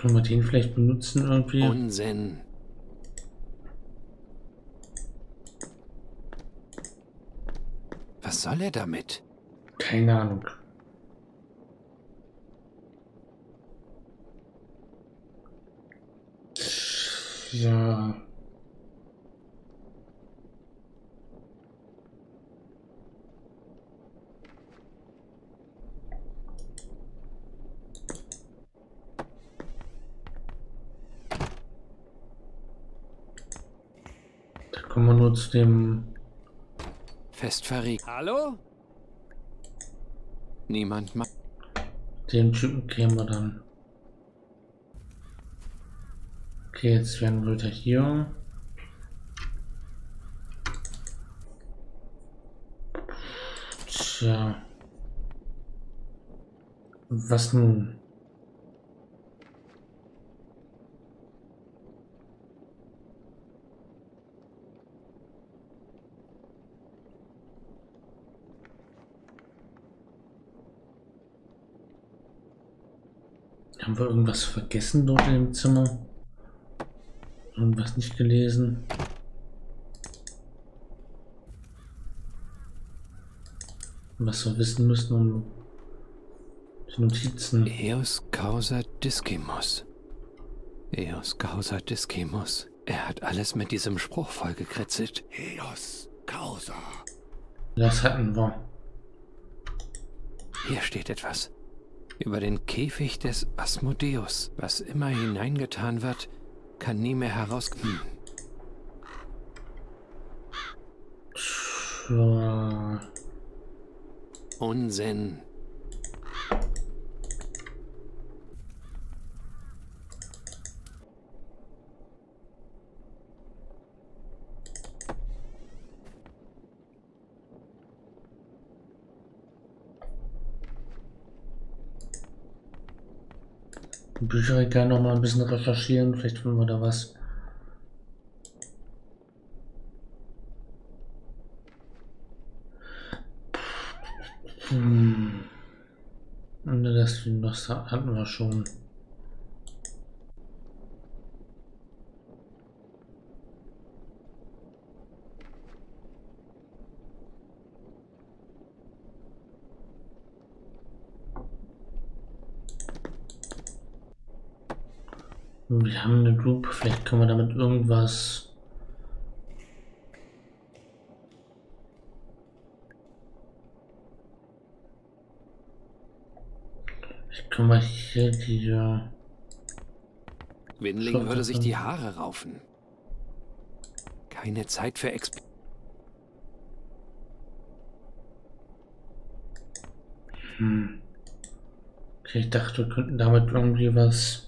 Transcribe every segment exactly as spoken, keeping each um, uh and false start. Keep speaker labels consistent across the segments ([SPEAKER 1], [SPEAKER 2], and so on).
[SPEAKER 1] Können wir den vielleicht benutzen irgendwie?
[SPEAKER 2] Unsinn. Was soll er damit?
[SPEAKER 1] Keine Ahnung. Ja. Da kommen wir nur zu dem...
[SPEAKER 2] Fest verriegelt. Hallo? Niemand macht.
[SPEAKER 1] Dem Typen kämen wir dann. Okay, jetzt werden wir wieder hier. Tja. Was nun? Haben wir irgendwas vergessen dort im Zimmer? Irgendwas nicht gelesen? Was wir wissen müssen, um die Notizen.
[SPEAKER 2] Eos causa discimus. Eos causa discimus. Er hat alles mit diesem Spruch vollgekritzelt. Eos causa.
[SPEAKER 1] Das hatten wir.
[SPEAKER 2] Hier steht etwas. Über den Käfig des Asmodeus. Was immer hineingetan wird, kann nie mehr herauskommen.
[SPEAKER 1] Tja.
[SPEAKER 2] Unsinn.
[SPEAKER 1] Bücherregal noch mal ein bisschen recherchieren, vielleicht finden wir da was. Hm. Und das, das hatten wir schon. Wir haben eine Lupe, vielleicht können wir damit irgendwas. Ich kann mal hier die. Äh,
[SPEAKER 2] Winling würde sich die Haare raufen. Keine Zeit für Exp...
[SPEAKER 1] Hm. Okay, ich dachte, wir könnten damit irgendwie was.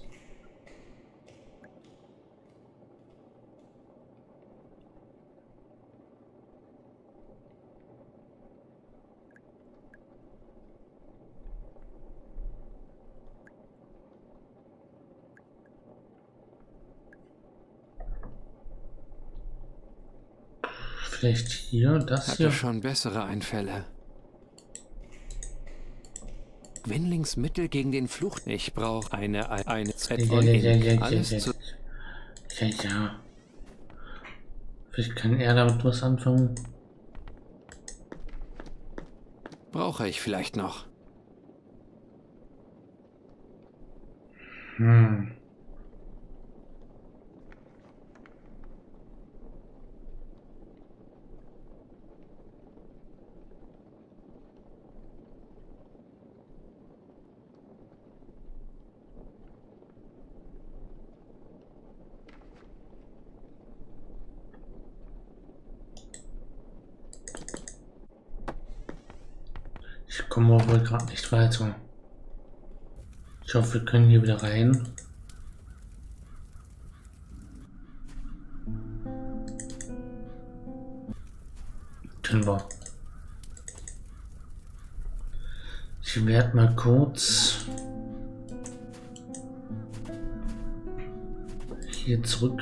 [SPEAKER 1] Vielleicht hier, das
[SPEAKER 2] Hatte
[SPEAKER 1] hier.
[SPEAKER 2] schon bessere Einfälle. Winlings Mittel gegen den Fluch. Ich brauche eine eine Set
[SPEAKER 1] Ja,
[SPEAKER 2] von
[SPEAKER 1] ja, ja, ja,
[SPEAKER 2] Ihnen.
[SPEAKER 1] ja,
[SPEAKER 2] Alles
[SPEAKER 1] ja,
[SPEAKER 2] zu...
[SPEAKER 1] ja, ja. Vielleicht kann er damit was anfangen.
[SPEAKER 2] Brauche ich vielleicht noch.
[SPEAKER 1] Hm. Ich komme wohl gerade nicht weiter. Ich hoffe, wir können hier wieder rein. Können wir. Ich werde mal kurz hier zurück.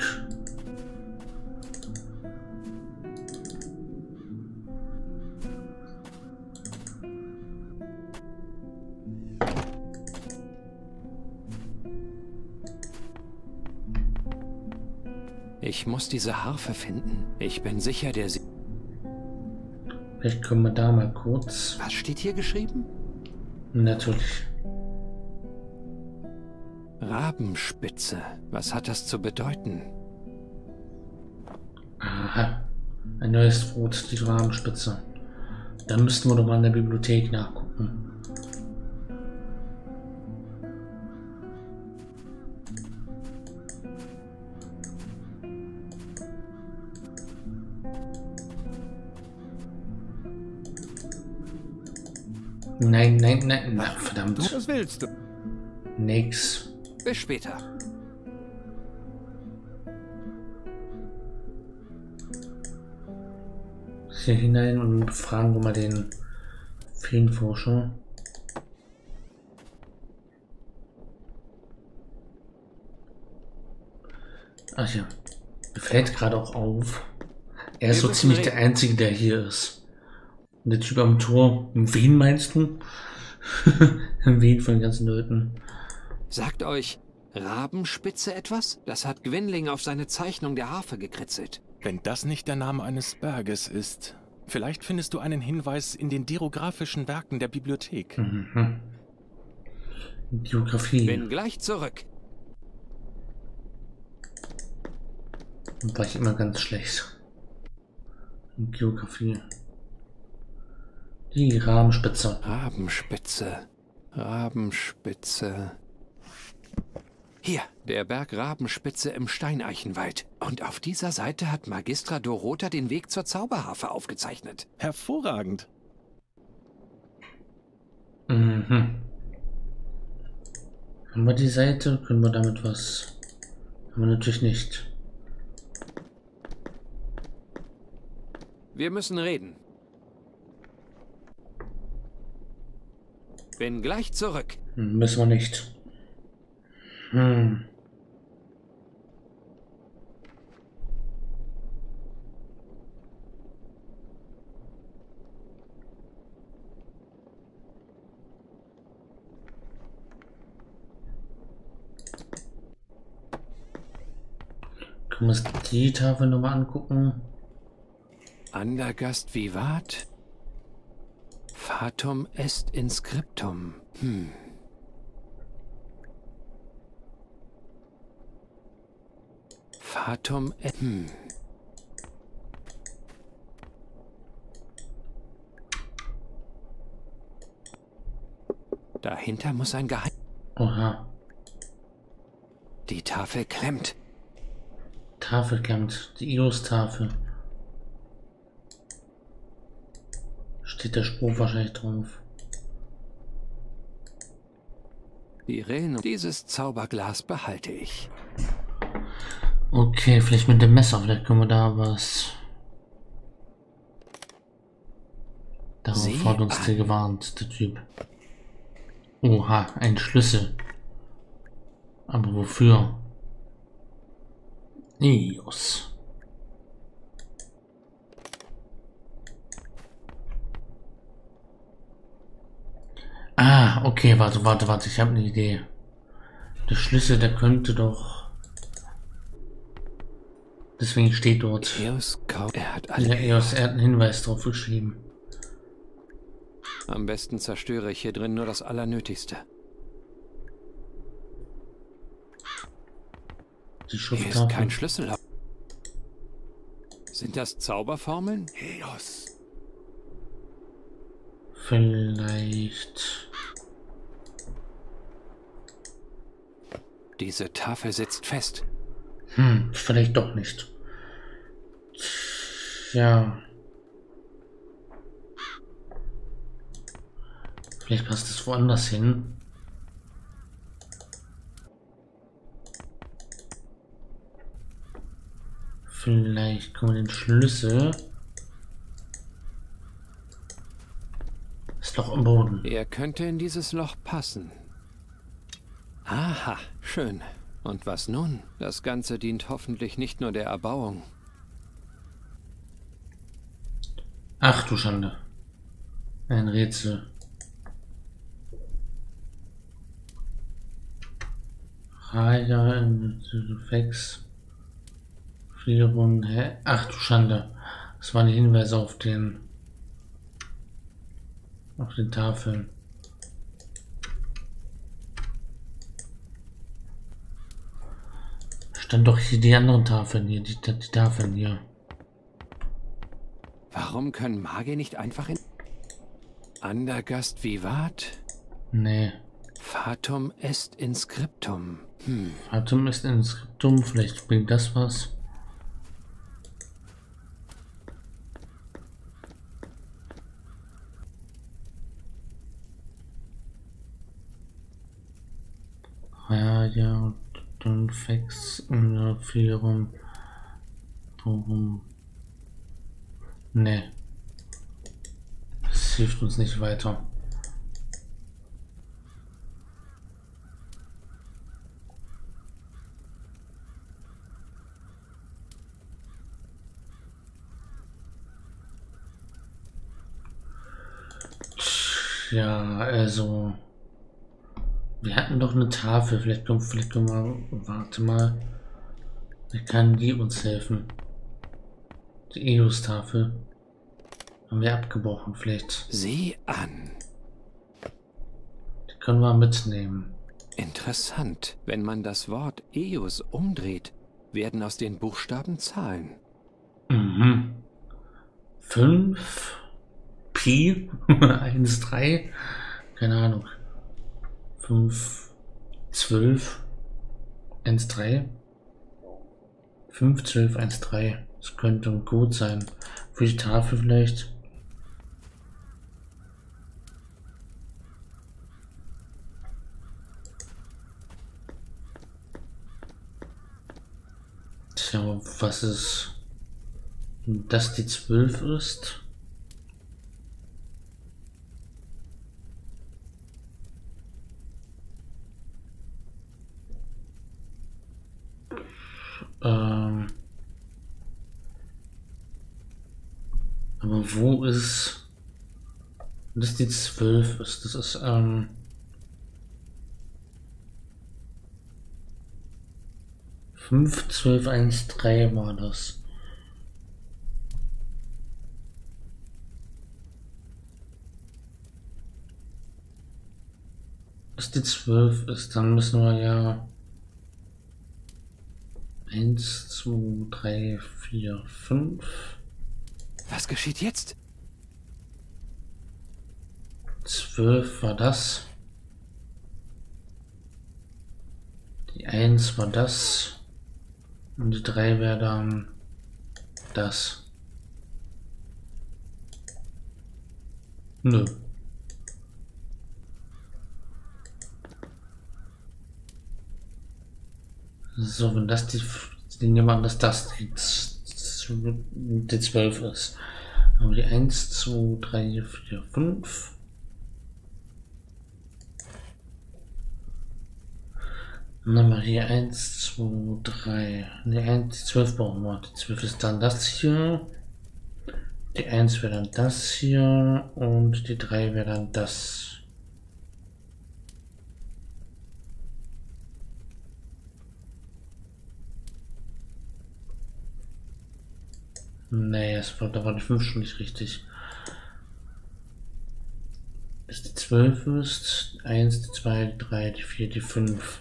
[SPEAKER 2] Ich muss diese Harfe finden. Ich bin sicher, der sie...
[SPEAKER 1] Vielleicht können wir da mal kurz.
[SPEAKER 2] Was steht hier geschrieben?
[SPEAKER 1] Natürlich.
[SPEAKER 2] Rabenspitze. Was hat das zu bedeuten?
[SPEAKER 1] Aha. Ein neues Wort, die Rabenspitze. Da müssten wir doch mal in der Bibliothek nachgucken. Nein, nein, nein, nein, verdammt.
[SPEAKER 2] Was willst du?
[SPEAKER 1] Nix.
[SPEAKER 2] Bis später.
[SPEAKER 1] Hier hinein und befragen wir mal den Feenforscher. Ach ja, mir fällt gerade auch auf, er ist so ziemlich der Einzige, der hier ist. Und der Typ am Tor, wen meinst du? Wen von den ganzen Leuten?
[SPEAKER 2] Sagt euch Rabenspitze etwas? Das hat Gwynling auf seine Zeichnung der Harfe gekritzelt.
[SPEAKER 3] Wenn das nicht der Name eines Berges ist, vielleicht findest du einen Hinweis in den derographischen Werken der Bibliothek.
[SPEAKER 1] Mhm. Geografie.
[SPEAKER 2] Bin gleich zurück.
[SPEAKER 1] War ich immer ganz schlecht. Geografie. Die Rabenspitze.
[SPEAKER 2] Rabenspitze. Rabenspitze. Hier, der Berg Rabenspitze im Steineichenwald. Und auf dieser Seite hat Magistra Dorota den Weg zur Zauberharfe aufgezeichnet.
[SPEAKER 3] Hervorragend.
[SPEAKER 1] Mhm. Haben wir die Seite? Können wir damit was? Haben wir natürlich nicht.
[SPEAKER 2] Wir müssen reden. Bin gleich zurück.
[SPEAKER 1] Müssen wir nicht. Hm. Können wir uns die Tafel nochmal angucken?
[SPEAKER 2] Andergast vivat? Fatum est inscriptum. Hm. Fatum est... Hm. Dahinter muss ein Geheim...
[SPEAKER 1] Oha.
[SPEAKER 2] Die Tafel klemmt.
[SPEAKER 1] Tafel klemmt. Die Ios-Tafel. Steht der Spruch wahrscheinlich drauf.
[SPEAKER 2] Die Rillen... Dieses Zauberglas behalte ich.
[SPEAKER 1] Okay, vielleicht mit dem Messer, vielleicht können wir da was... Darauf
[SPEAKER 2] Sieh
[SPEAKER 1] hat uns der gewarnt, der Typ. Oha, ein Schlüssel. Aber wofür? Ios. Ah, okay, warte, warte, warte, ich habe eine Idee. Der Schlüssel, der könnte doch... Deswegen steht dort.
[SPEAKER 2] Eos, er hat alle...
[SPEAKER 1] Ja, Eos, er hat einen Hinweis drauf geschrieben.
[SPEAKER 2] Am besten zerstöre ich hier drin nur das Allernötigste.
[SPEAKER 1] Die
[SPEAKER 2] Hier ist
[SPEAKER 1] Schrifttafel.
[SPEAKER 2] kein Schlüssel. Sind das Zauberformeln?
[SPEAKER 3] Eos.
[SPEAKER 1] Vielleicht...
[SPEAKER 2] Diese Tafel sitzt fest.
[SPEAKER 1] Hm, vielleicht doch nicht. Ja. Vielleicht passt es woanders hin. Vielleicht können wir den Schlüssel... Das Loch im Boden.
[SPEAKER 2] Er könnte in dieses Loch passen. Aha, schön. Und was nun? Das Ganze dient hoffentlich nicht nur der Erbauung.
[SPEAKER 1] Ach du Schande. Ein Rätsel. Raya Fex Vierung, hä? Ach du Schande. Das waren die Hinweise auf den auf den Tafeln. Stand doch hier die anderen Tafeln hier, die, die Tafeln hier.
[SPEAKER 2] Warum können Magier nicht einfach in... Andergast vivat?
[SPEAKER 1] Nee.
[SPEAKER 2] Fatum est inscriptum. Hm.
[SPEAKER 1] Fatum ist inscriptum, vielleicht bringt das was. Ja, ja, dann Fax in der Vierung. Warum? Nee. Das hilft uns nicht weiter. Ja, also... Wir hatten doch eine Tafel, vielleicht können, vielleicht können wir... Warte mal. Vielleicht kann die uns helfen. Die E O S-Tafel. Haben wir abgebrochen, vielleicht.
[SPEAKER 2] Sieh an.
[SPEAKER 1] Die können wir mitnehmen.
[SPEAKER 2] Interessant. Wenn man das Wort Eos umdreht, werden aus den Buchstaben Zahlen.
[SPEAKER 1] Mhm. fünf Pi eins drei. Keine Ahnung. fünf zwölf eins drei. fünf zwölf eins drei. Das könnte ein Code sein. Für die Tafel vielleicht. Tja, was ist, dass die zwölf ist? Ähm, aber wo ist, dass die zwölf ist? Das ist, ähm, fünf zwölf eins drei war das. Dass die zwölf ist, dann müssen wir ja eins, zwei, drei, vier, fünf.
[SPEAKER 2] Was geschieht jetzt?
[SPEAKER 1] zwölf war das. Die eins war das. Und die drei wäre dann das. Nö. So, wenn das die, die nehmen, dass das die, die zwölf ist. Aber die eins, zwei, drei, vier, fünf. Und dann mal hier eins, zwei, drei. Ne, eins, die zwölf brauchen wir. Die zwölf ist dann das hier. Die eins wäre dann das hier. Und die drei wäre dann das. Nee, es war, da war die fünf schon nicht richtig. Dass die zwölf ist. eins, die zwei, die drei, die vier, die fünf.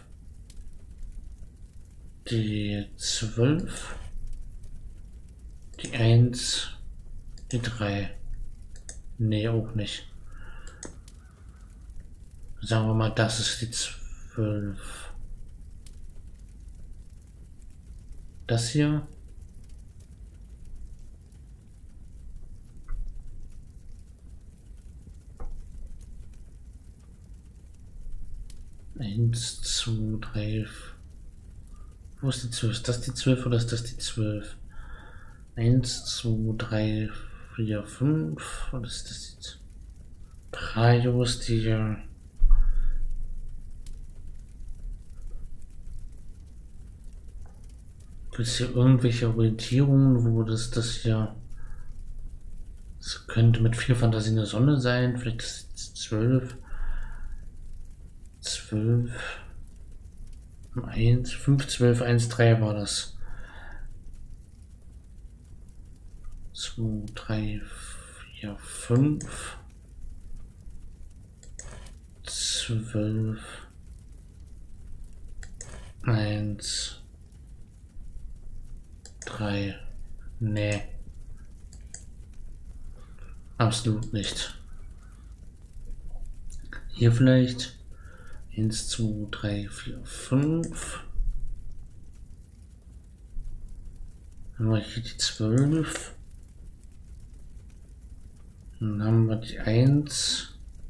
[SPEAKER 1] Die zwölf. Die eins. Die drei. Nee, auch nicht. Sagen wir mal, das ist die zwölf. Das hier. eins, zwei, drei. Wo ist die zwölf? Ist das die zwölf oder ist das die zwölf? eins, zwei, drei, vier, fünf. Oder ist das die drei? Wo ist die? Gibt es hier irgendwelche Orientierungen, wo das das hier. Das könnte mit vier Fantasien eine Sonne sein. Vielleicht ist es zwölf. zwölf. eins, fünf, zwölf, eins, drei war das. zwei, drei, vier, fünf, zwölf, eins, drei, nee, absolut nicht. Hier vielleicht eins, zwei, drei, vier, fünf. Dann haben wir hier die zwölf. Dann haben wir die eins.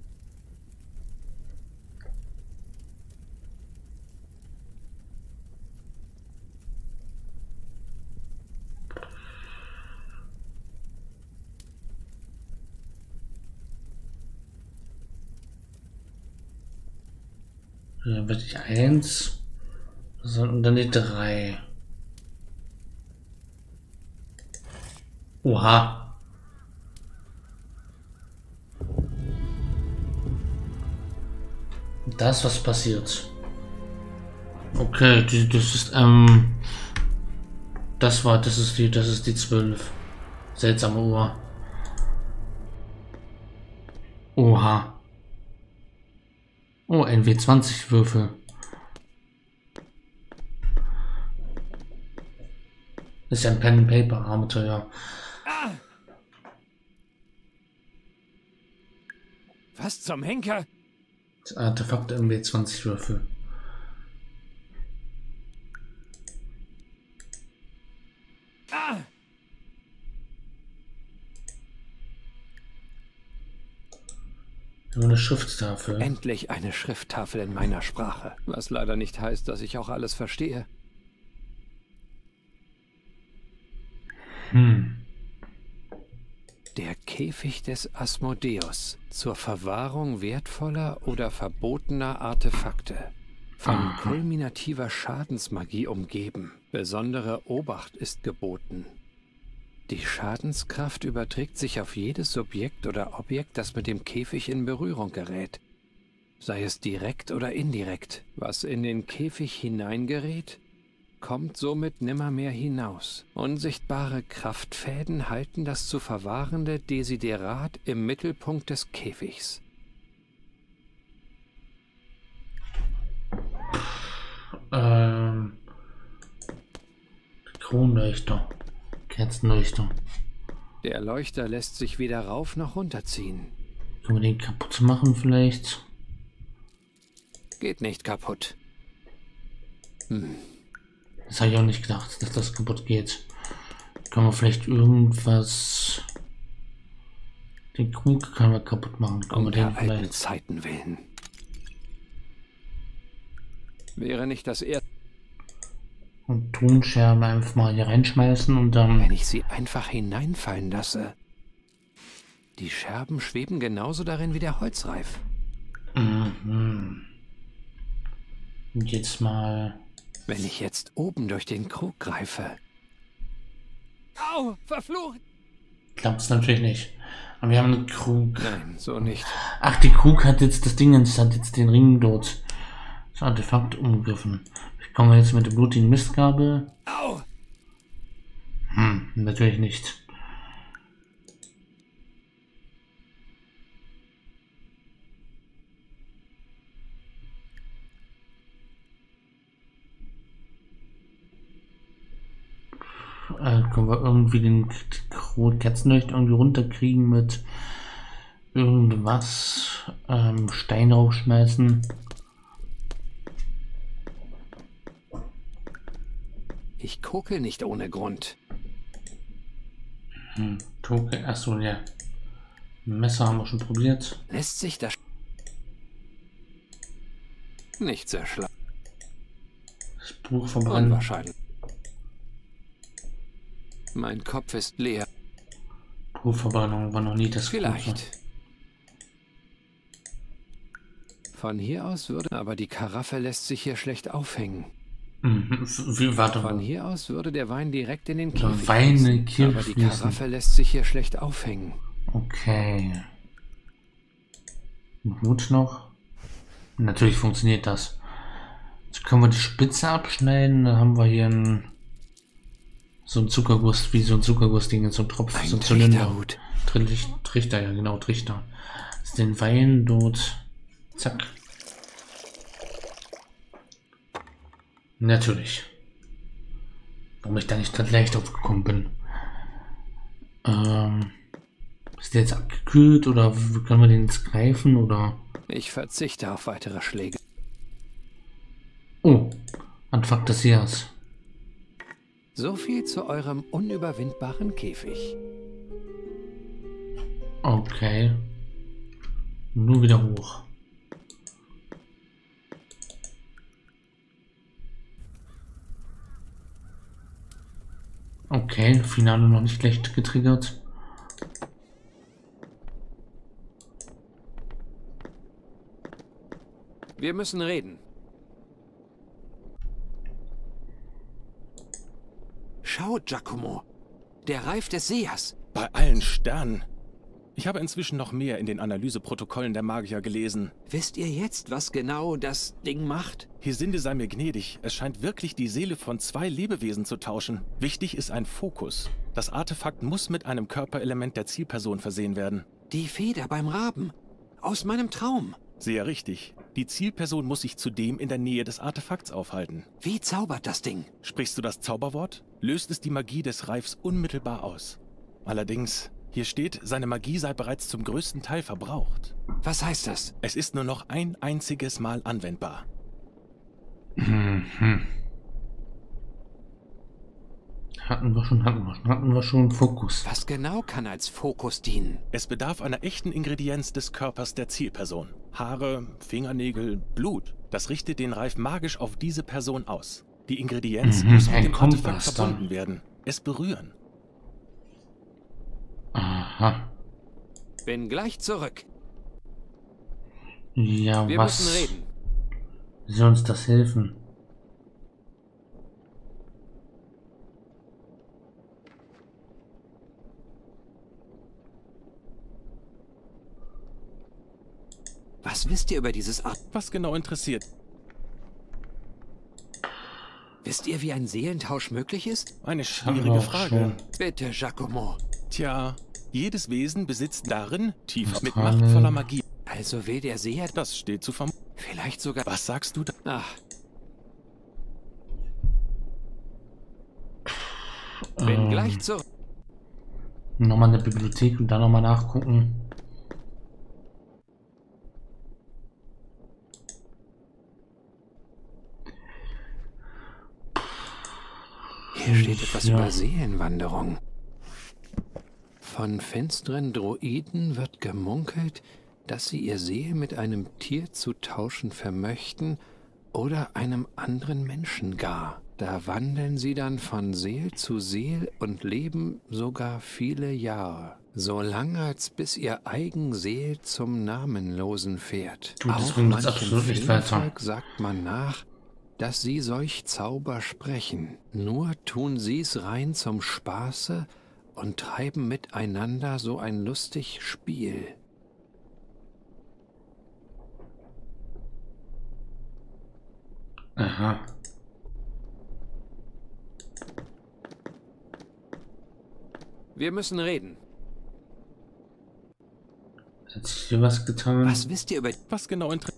[SPEAKER 1] Dann wird die eins. Und dann die drei. Oha. Das, was passiert. Okay, die, das ist, ähm, das war, das ist die, das ist die zwölf. Seltsame Uhr. Oha. Oh, N W zwanzig Würfel. Das ist ja ein Pen-and-Paper-Abenteuer.
[SPEAKER 2] Ah! Was zum Henker?
[SPEAKER 1] Das Artefakt N W zwanzig Würfel.
[SPEAKER 2] Ah!
[SPEAKER 1] Nur eine Schrifttafel.
[SPEAKER 2] Endlich eine Schrifttafel in meiner Sprache. Was leider nicht heißt, dass ich auch alles verstehe.
[SPEAKER 1] Hm.
[SPEAKER 2] Der Käfig des Asmodeus. Zur Verwahrung wertvoller oder verbotener Artefakte. Von
[SPEAKER 1] Aha.
[SPEAKER 2] kulminativer Schadensmagie umgeben. Besondere Obacht ist geboten. Die Schadenskraft überträgt sich auf jedes Subjekt oder Objekt, das mit dem Käfig in Berührung gerät. Sei es direkt oder indirekt. Was in den Käfig hineingerät, kommt somit nimmermehr hinaus. Unsichtbare Kraftfäden halten das zu verwahrende Desiderat im Mittelpunkt des Käfigs.
[SPEAKER 1] Ähm. Kronleuchter. Kerzenleuchter.
[SPEAKER 2] Der Leuchter lässt sich weder rauf noch runterziehen.
[SPEAKER 1] Können wir den kaputt machen vielleicht?
[SPEAKER 2] Geht nicht kaputt. Hm.
[SPEAKER 1] Das habe ich auch nicht gedacht, dass das kaputt geht. Können wir vielleicht irgendwas... Den Krug können wir kaputt machen. Können
[SPEAKER 2] Um
[SPEAKER 1] wir
[SPEAKER 2] der
[SPEAKER 1] den
[SPEAKER 2] alten
[SPEAKER 1] vielleicht...
[SPEAKER 2] Zeiten willen. Wäre nicht das erste...
[SPEAKER 1] Und Tonscherben einfach mal hier reinschmeißen und dann...
[SPEAKER 2] Wenn ich sie einfach hineinfallen lasse. Die Scherben schweben genauso darin wie der Holzreif.
[SPEAKER 1] Mhm. Und jetzt mal...
[SPEAKER 2] Wenn ich jetzt oben durch den Krug greife. Au, verflucht!
[SPEAKER 1] Klappt es natürlich nicht. Aber wir haben einen Krug.
[SPEAKER 2] Nein, so nicht.
[SPEAKER 1] Ach, die Krug hat jetzt das Ding, das hat jetzt den Ring dort. Das Artefakt umgegriffen. Kommen wir jetzt mit der blutigen Mistgabel?
[SPEAKER 2] Au!
[SPEAKER 1] Hm, natürlich nicht. Äh, können wir irgendwie den Kerzenleuchter irgendwie runterkriegen mit irgendwas? Ähm, Stein raufschmeißen.
[SPEAKER 2] Ich kokel nicht ohne Grund.
[SPEAKER 1] Hm, Toke, achso, ja. Messer haben wir schon probiert.
[SPEAKER 2] Lässt sich das nicht zerschlagen.
[SPEAKER 1] Das Buch verbrennen.
[SPEAKER 2] Unwahrscheinlich. Mein Kopf ist leer.
[SPEAKER 1] Buchverbrennung war noch nie das
[SPEAKER 2] Vielleicht.
[SPEAKER 1] Große.
[SPEAKER 2] Von hier aus würde... Aber die Karaffe lässt sich hier schlecht aufhängen.
[SPEAKER 1] Mhm, wie, warte
[SPEAKER 2] Von
[SPEAKER 1] mal.
[SPEAKER 2] hier aus würde der Wein direkt in den
[SPEAKER 1] Der
[SPEAKER 2] Käfig
[SPEAKER 1] Wein in den
[SPEAKER 2] fließen,
[SPEAKER 1] Käfig
[SPEAKER 2] aber die
[SPEAKER 1] fließen.
[SPEAKER 2] Karaffe lässt sich hier schlecht aufhängen.
[SPEAKER 1] Okay. Gut noch. Natürlich funktioniert das. Jetzt können wir die Spitze abschneiden. Dann haben wir hier ein So ein Zuckerguss, wie so ein Zuckergussding in so einem Tropf,
[SPEAKER 2] Ein
[SPEAKER 1] so ein Zylinder.
[SPEAKER 2] Trichterhut.
[SPEAKER 1] Trichter, Trichter, ja genau, Trichter. Das ist den Wein dort. Zack. Natürlich. Warum ich da nicht gerade leicht aufgekommen bin. Ähm, ist der jetzt abgekühlt oder können wir den jetzt greifen oder?
[SPEAKER 2] Ich verzichte auf weitere Schläge.
[SPEAKER 1] Oh, Anfang des Jahres.
[SPEAKER 2] So viel zu eurem unüberwindbaren Käfig.
[SPEAKER 1] Okay. Nur wieder hoch. Okay, Finale noch nicht schlecht getriggert.
[SPEAKER 2] Wir müssen reden. Schau, Giacomo. Der Reif des Sehers.
[SPEAKER 3] Bei allen Sternen. Ich habe inzwischen noch mehr in den Analyseprotokollen der Magier gelesen.
[SPEAKER 2] Wisst ihr jetzt, was genau das Ding macht?
[SPEAKER 3] Hesinde sei mir gnädig, es scheint wirklich die Seele von zwei Lebewesen zu tauschen. Wichtig ist ein Fokus. Das Artefakt muss mit einem Körperelement der Zielperson versehen werden.
[SPEAKER 2] Die Feder beim Raben. Aus meinem Traum.
[SPEAKER 3] Sehr richtig. Die Zielperson muss sich zudem in der Nähe des Artefakts aufhalten.
[SPEAKER 2] Wie zaubert das Ding?
[SPEAKER 3] Sprichst du das Zauberwort, löst es die Magie des Reifs unmittelbar aus. Allerdings, hier steht, seine Magie sei bereits zum größten Teil verbraucht.
[SPEAKER 2] Was heißt das?
[SPEAKER 3] Es ist nur noch ein einziges Mal anwendbar.
[SPEAKER 1] Mhm. Hatten wir schon, hatten wir schon, hatten wir schon Fokus.
[SPEAKER 2] Was genau kann als Fokus dienen?
[SPEAKER 3] Es bedarf einer echten Ingredienz des Körpers der Zielperson. Haare, Fingernägel, Blut. Das richtet den Reif magisch auf diese Person aus. Die Ingredienz
[SPEAKER 1] Mhm,
[SPEAKER 3] muss mit
[SPEAKER 1] ein
[SPEAKER 3] dem Artefakt
[SPEAKER 1] Kompass
[SPEAKER 3] verbunden
[SPEAKER 1] dann.
[SPEAKER 3] werden. Es berühren.
[SPEAKER 1] Aha.
[SPEAKER 2] Bin gleich zurück.
[SPEAKER 1] Ja,
[SPEAKER 2] Wir
[SPEAKER 1] was
[SPEAKER 2] müssen reden.
[SPEAKER 1] soll uns das helfen?
[SPEAKER 2] Was wisst ihr über dieses Art?
[SPEAKER 3] Was genau interessiert?
[SPEAKER 2] Wisst ihr, wie ein Seelentausch möglich ist?
[SPEAKER 3] Eine
[SPEAKER 1] Haben wir
[SPEAKER 3] schwierige
[SPEAKER 1] auch
[SPEAKER 3] Frage.
[SPEAKER 1] schon.
[SPEAKER 2] Bitte, Giacomo.
[SPEAKER 3] Tja, jedes Wesen besitzt darin tief mit
[SPEAKER 1] Astrale.
[SPEAKER 3] machtvoller Magie.
[SPEAKER 2] Also will der Seher
[SPEAKER 3] Das steht zu vermuten.
[SPEAKER 2] vielleicht sogar...
[SPEAKER 3] Was sagst du da?
[SPEAKER 2] Ach. Bin
[SPEAKER 1] Ähm,
[SPEAKER 2] gleich zurück.
[SPEAKER 1] Nochmal in der Bibliothek und dann nochmal nachgucken.
[SPEAKER 2] Hier steht etwas
[SPEAKER 1] Ja.
[SPEAKER 2] über Seelenwanderung. Von finsteren Droiden wird gemunkelt, dass sie ihr Seel mit einem Tier zu tauschen vermöchten oder einem anderen Menschen gar. Da wandeln sie dann von Seel zu Seel und leben sogar viele Jahre. So lang als bis ihr eigen Seel zum Namenlosen fährt.
[SPEAKER 1] Du, das
[SPEAKER 2] Auch
[SPEAKER 1] bringt uns
[SPEAKER 2] manchem
[SPEAKER 1] absolut nicht weiter.
[SPEAKER 2] Feenvolk sagt man nach, dass sie solch Zauber sprechen. Nur tun sie's rein zum Spaße und treiben miteinander so ein lustig Spiel.
[SPEAKER 1] Aha.
[SPEAKER 2] Wir müssen reden.
[SPEAKER 1] Hat sich hier was getan?
[SPEAKER 2] Was wisst ihr über...
[SPEAKER 3] Was genau interessiert?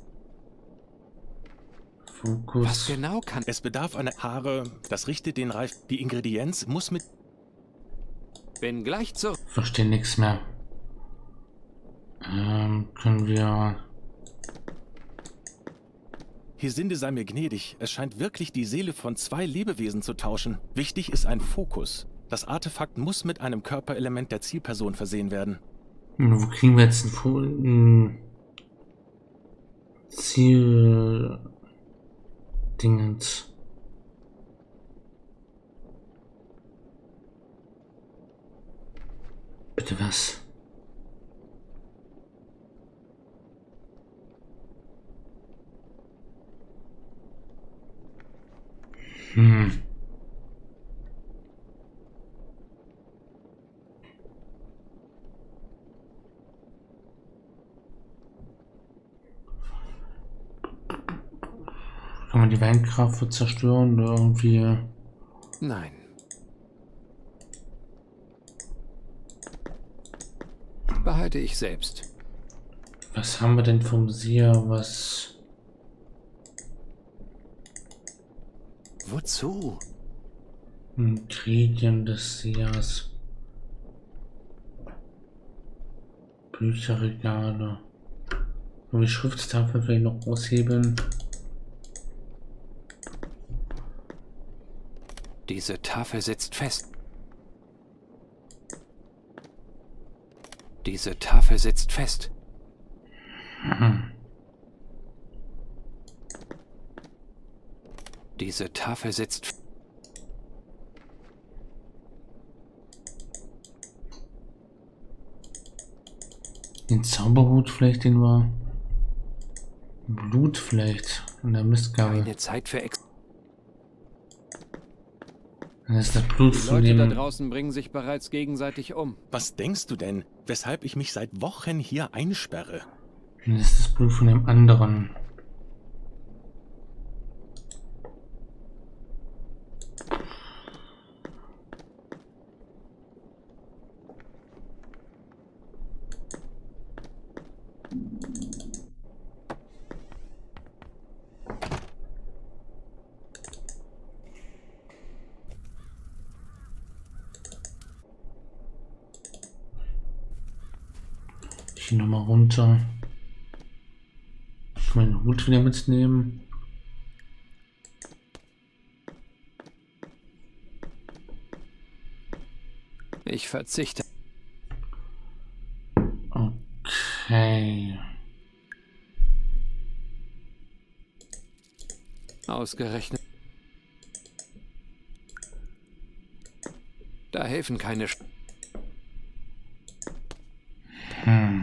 [SPEAKER 1] Fokus.
[SPEAKER 2] Was genau kann...
[SPEAKER 3] Es bedarf einer Haare. Das richtet den Reif. Die Ingredienz muss mit...
[SPEAKER 2] Bin gleich zurück.
[SPEAKER 1] Verstehe nichts mehr. Ähm, können wir...
[SPEAKER 3] Hesinde sei mir gnädig. Es scheint wirklich die Seele von zwei Lebewesen zu tauschen. Wichtig ist ein Fokus. Das Artefakt muss mit einem Körperelement der Zielperson versehen werden.
[SPEAKER 1] Hm, Wo kriegen wir jetzt ein, Fo- ein Ziel... Dingens? Bitte was? Hm. Kann man die Weinkraft zerstören oder irgendwie...
[SPEAKER 2] Nein. behalte ich selbst.
[SPEAKER 1] Was haben wir denn vom Seher? Was?
[SPEAKER 2] Wozu?
[SPEAKER 1] Ingredienten des Sehers. Bücherregale. Und die Schrifttafel vielleicht noch aushebeln.
[SPEAKER 2] Diese Tafel sitzt fest. Diese Tafel sitzt fest.
[SPEAKER 1] Hm.
[SPEAKER 2] Diese Tafel sitzt fest.
[SPEAKER 1] Den Zauberhut vielleicht, den wir... Blut vielleicht in der Mistgabel.
[SPEAKER 2] Keine Zeit für Ex.
[SPEAKER 1] Das ist das Blut
[SPEAKER 2] Die
[SPEAKER 1] von
[SPEAKER 2] Leute da
[SPEAKER 1] dem...
[SPEAKER 2] draußen bringen sich bereits gegenseitig um.
[SPEAKER 3] Was denkst du denn, weshalb ich mich seit Wochen hier einsperre?
[SPEAKER 1] Das ist das Blut von dem anderen. Ich gehe nochmal runter. Ich meinen Hut wieder mitnehmen.
[SPEAKER 2] Ich verzichte.
[SPEAKER 1] Okay.
[SPEAKER 2] Ausgerechnet. Da helfen keine... Sch
[SPEAKER 1] Hm.